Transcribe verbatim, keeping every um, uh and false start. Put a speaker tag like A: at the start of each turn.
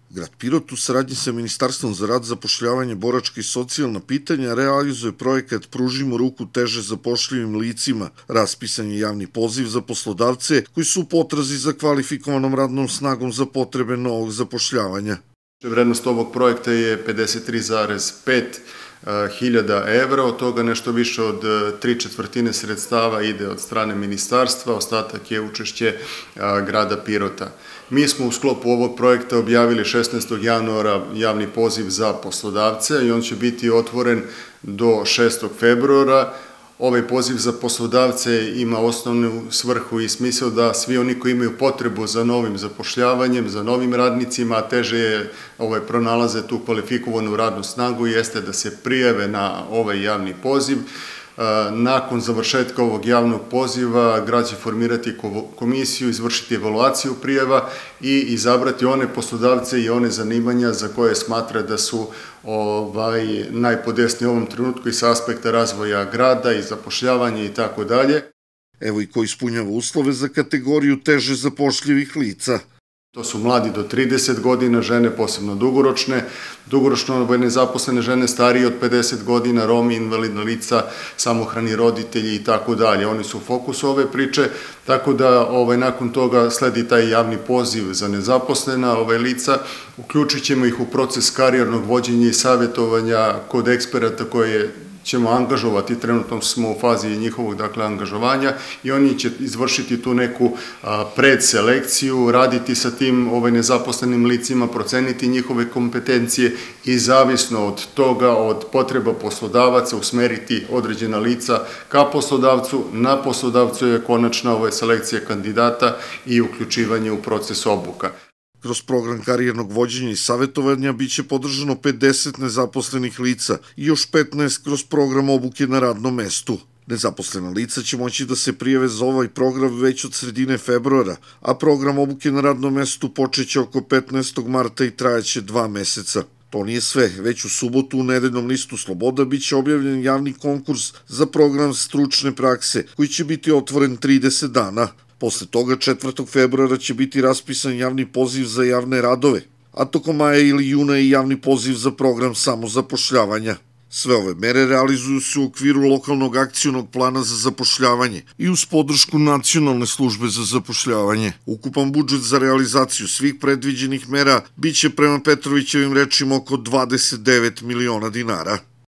A: Grad Pirot u saradnji sa Ministarstvom za rad, zapošljavanje, boračka i socijalna pitanja realizuje projekat Pružimo ruku teže zapošljivim licima. Raspisan je javni poziv za poslodavce koji su u potrazi za kvalifikovanom radnom snagom za potrebe novog zapošljavanja.
B: Vrednost ovog projekta je pedeset tri zarez pet hiljada evra, od toga nešto više od tri četvrtine sredstava ide od strane ministarstva, ostatak je učešće grada Pirota. Mi smo u sklopu ovog projekta objavili šesnaestog januara javni poziv za poslodavce i on će biti otvoren do šestog februara. Ovaj poziv za poslodavce ima osnovnu svrhu i smisao da svi oni koji imaju potrebu za novim zapošljavanjem, za novim radnicima, a teže je ovaj, pronalaze tu kvalifikovanu radnu snagu, jeste da se prijave na ovaj javni poziv. Nakon završetka ovog javnog poziva grad će formirati komisiju, izvršiti evaluaciju prijava i izabrati one poslodavce i one zanimanja za koje smatra da su ovaj, najpodesniji u ovom trenutku i sa aspekta razvoja grada i zapošljavanja i tako dalje.
A: Evo i ko ispunjava uslove za kategoriju teže zapošljivih lica.
B: To su mladi do trideset godina, žene posebno dugoročne, dugoročno nezaposlene žene starije od pedeset godina, Romi, invalidna lica, samohrani roditelji i tako dalje. Oni su u fokusu ove priče, tako da ovaj, nakon toga sledi taj javni poziv za nezaposlena ovaj, lica. Uključit ćemo ih u proces karijernog vođenja i savjetovanja kod eksperata koje ćemo angažovati, trenutno smo u fazi njihovog dakle, angažovanja i oni će izvršiti tu neku a, predselekciju, raditi sa tim ovaj, nezaposlenim licima, proceniti njihove kompetencije i zavisno od toga, od potreba poslodavaca, usmeriti određena lica ka poslodavcu. Na poslodavcu je konačna ovaj, selekcija kandidata i uključivanje u proces obuka.
A: Kroz program karijernog vođenja i savjetovanja biće podržano pedeset nezaposlenih lica i još petnaest kroz program obuke na radnom mestu. Nezaposlena lica će moći da se prijave za ovaj program već od sredine februara, a program obuke na radnom mestu počeće oko petnaestog marta i trajaće dva meseca. To nije sve, već u subotu u nedeljnom listu Sloboda biće objavljen javni konkurs za program stručne prakse koji će biti otvoren trideset dana. Posle toga četvrtog februara će biti raspisan javni poziv za javne radove, a tokom maja ili juna je javni poziv za program samozapošljavanja. Sve ove mere realizuju se u okviru lokalnog akcionog plana za zapošljavanje i uz podršku Nacionalne službe za zapošljavanje. Ukupan budžet za realizaciju svih predviđenih mera biće prema Petrovićevim rečima oko dvadeset devet miliona dinara.